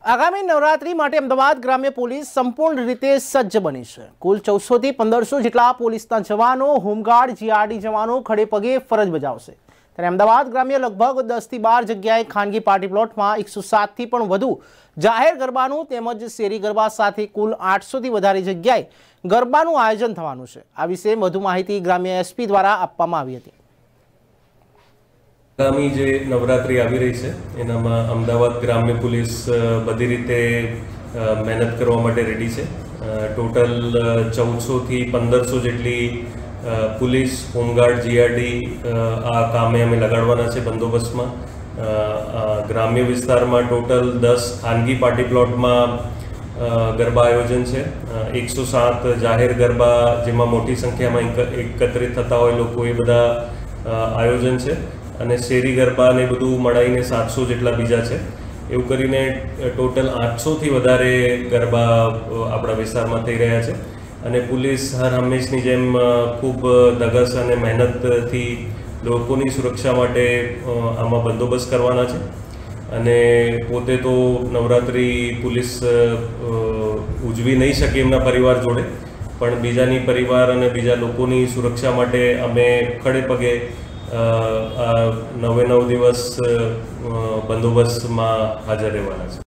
આગામી નવરાત્રી માટે અમદાવાદ ગ્રામ્ય પોલીસ સંપૂર્ણ રીતે સજ્જ બની છે। કુલ 1400 થી 1500 જેટલા પોલીસના જવાનો, હોમગાર્ડ, જીઆરડી જવાનો ખડે પગે ફરજ બજાવશે। ત્યારે અમદાવાદ ગ્રામ્ય લગભગ 10 થી 12 જગ્યાએ ખાનગી પાર્ટી પ્લોટમાં 107 થી પણ વધુ જાહેર ગરબાનું તેમજ શેરી ગરબા સાથે કુલ 800 થી વધારે જગ્યાએ ગરબાનું આયોજન થવાનું છે। આ વિશે વધુ માહિતી ગ્રામ્ય એસપી દ્વારા આપવામાં આવી હતી। आगामी जो नवरात्रि आ रही है एना अमदावाद ग्राम्य पुलिस बधी रीते मेहनत करवा रेडी है। टोटल 1400 થી 1500 जेटली पुलिस, होमगार्ड, जीआरडी आ कामे अमे लगाड़वाना छे बंदोबस्त में। ग्राम्य विस्तार में टोटल 10 खानगी पार्टी प्लॉट में गरबा आयोजन है। 107 जाहिर गरबा जेमा मोटी संख्या में एकत्रित थता होय लोको ए बधा आयोजन है। અને શેરી ગરબા ને બધું મળાઈને 700 જેટલા બીજા છે। એવું કરીને ટોટલ 800 થી વધારે ગરબા આપણા વિસ્તારમાં થઈ રહ્યા છે। અને પોલીસ હર હંમેશની જેમ ખૂબ ધગસ અને મહેનતથી લોકોની સુરક્ષા માટે આમાં બંદોબસ્ત કરવાના છે। અને પોતે તો નવરાત્રિ પોલીસ ઉજવી નહીં શકે એમના પરિવાર જોડે, પણ બીજાની પરિવાર અને બીજા લોકોની સુરક્ષા માટે અમે ખડે પગે 9 દિવસ बंदोबस्त में हाजर रहवाना है।